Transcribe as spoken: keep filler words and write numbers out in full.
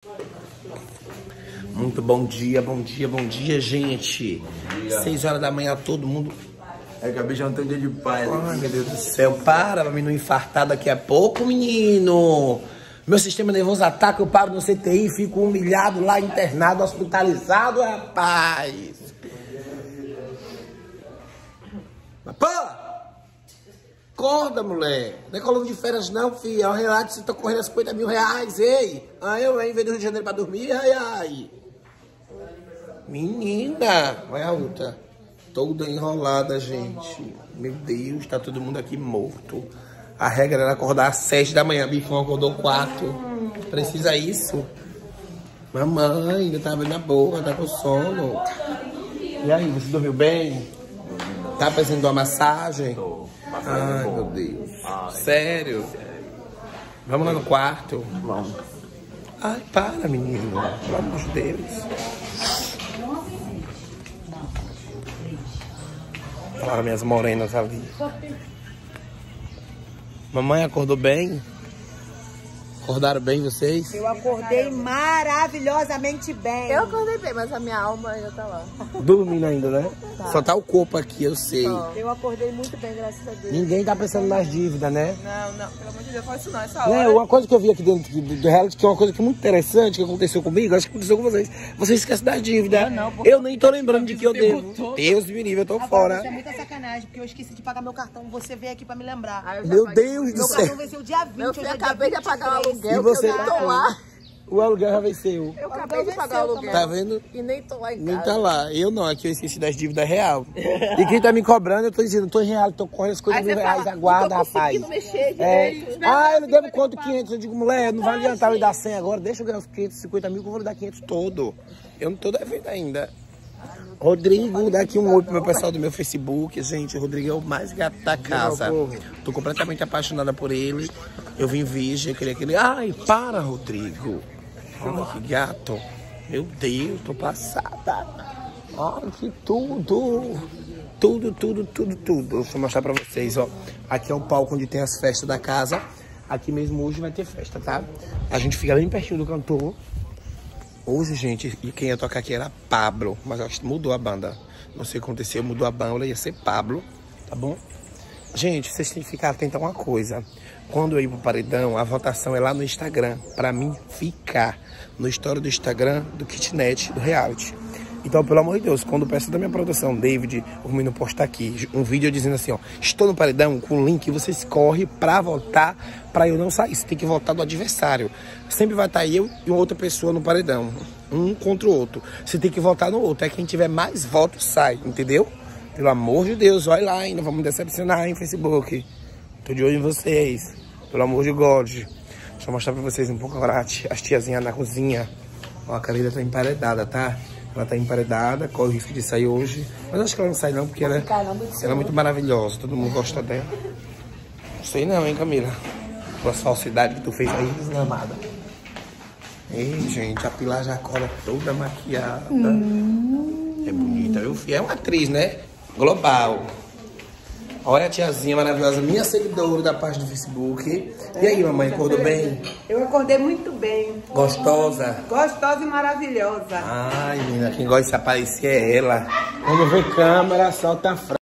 Muito bom dia, bom dia, bom dia, gente. Dia. Seis horas da manhã, todo mundo... É que a bicha não tem dia de paz. Ai, meu Deus do céu, para pra mim não infartar daqui a pouco, menino. Meu sistema nervoso ataca, eu paro no C T I, fico humilhado lá, internado, hospitalizado, rapaz. Mas, pô! Acorda, mulher. Não é coluna de férias não, filha. É um relato, você tá correndo cinquenta mil reais, ei. Aí eu venho do Rio de Janeiro pra dormir, ai, ai. Menina, vai a outra. Toda enrolada, gente. Meu Deus, tá todo mundo aqui morto. A regra era acordar às sete da manhã. Bifão acordou quatro. Precisa isso? Mamãe, ainda tá bem na boca, tá com sono. E aí, você dormiu bem? Tá precisando de uma massagem? Ai, meu Deus. Sério? Vamos lá no quarto? Vamos. Ai, para, menino. Pelo amor de Deus. Olha minhas morenas ali. Mamãe acordou bem? Acordaram bem vocês? Eu acordei maravilhosamente bem. Eu acordei bem, mas a minha alma ainda tá lá. Dormindo ainda, né? Tá. Só tá o corpo aqui, eu sei. Só. Eu acordei muito bem, graças a Deus. Ninguém tá pensando nas dívidas, né? Não, não, pelo amor de Deus, faz isso não, essa Não, hora. uma coisa que eu vi aqui dentro do, do reality, que é uma coisa que é muito interessante, que aconteceu comigo, acho que aconteceu com vocês. Vocês esquecem das dívidas. Não, não, eu nem tô lembrando de que eu devo. Deus me livre, eu tô Agora, fora. isso é muita sacanagem, porque eu esqueci de pagar meu cartão. Você veio aqui pra me lembrar. Ah, eu já Meu paguei. Deus do Meu céu. cartão venceu dia vinte. Meu hoje filho, é dia acabei de apagar o vinte e três. aluguel, E você que eu nem tá tô lá. O aluguel já venceu. Eu acabei de pagar o aluguel. Tá vendo? E nem tô lá em casa. Nem tá lá. Eu não, aqui eu esqueci das dívidas real. E quem tá me cobrando, eu tô dizendo, tô em real, tô correndo as coisas Aí mil você reais, fala, aguarda, não tô rapaz. conseguindo mexer É. direito. Ah, eu devo quanto? quinhentos. Eu digo, mulher, não vai adiantar eu lhe dar cem agora, deixa eu ganhar os quinhentos e cinquenta mil que eu vou lhe dar quinhentos todo. Eu não tô devendo ainda. Rodrigo, dá aqui um oi pro meu pessoal do meu Facebook, gente. O Rodrigo é o mais gato da casa. Tô completamente apaixonada por ele. Eu vim virgem, eu queria que ele... Ai, para, Rodrigo. Olha que gato. Meu Deus, tô passada. Olha que tudo. Tudo, tudo, tudo, tudo. Deixa eu mostrar pra vocês, ó. Aqui é o palco onde tem as festas da casa. Aqui mesmo hoje vai ter festa, tá? A gente fica bem pertinho do cantor. Hoje, gente, e quem ia tocar aqui era Pablo. Mas acho que mudou a banda. Não sei o que aconteceu, mudou a banda, ia ser Pablo. Tá bom? Gente, vocês têm que ficar atentos a uma coisa. Quando eu ir pro paredão, a votação é lá no Instagram. Pra mim ficar no story do Instagram, do Kitnet, do reality. Então, pelo amor de Deus, quando peço da minha produção, David, o menino postar aqui um vídeo dizendo assim, ó, estou no paredão com o link, vocês correm pra votar, pra eu não sair. Você tem que votar do adversário. Sempre vai estar eu e outra pessoa no paredão. Um contra o outro. Você tem que votar no outro. É quem tiver mais votos sai, entendeu? Pelo amor de Deus, olha lá ainda, vamos decepcionar em Facebook. Tô de olho em vocês. Pelo amor de God. Deixa eu mostrar pra vocês um pouco agora as tiazinhas na cozinha. Ó, a Karina tá emparedada, tá? Ela tá emparedada, corre o risco de sair hoje. Mas acho que ela não sai não, porque ela, ela é muito maravilhosa. Todo mundo gosta dela. Não sei não, hein, Camila? Pelas falsidades que tu fez aí, desgramada. Ei, gente, a Pilar já acorda toda maquiada. Hum. É bonita, viu? É uma atriz, né? Global. Olha a tiazinha maravilhosa, minha seguidora da página do Facebook. E aí, mamãe, acordou bem? Eu acordei muito bem. Gostosa? Gostosa e maravilhosa. Ai, menina, quem gosta de se aparecer é ela. Quando vê câmera, solta a frase.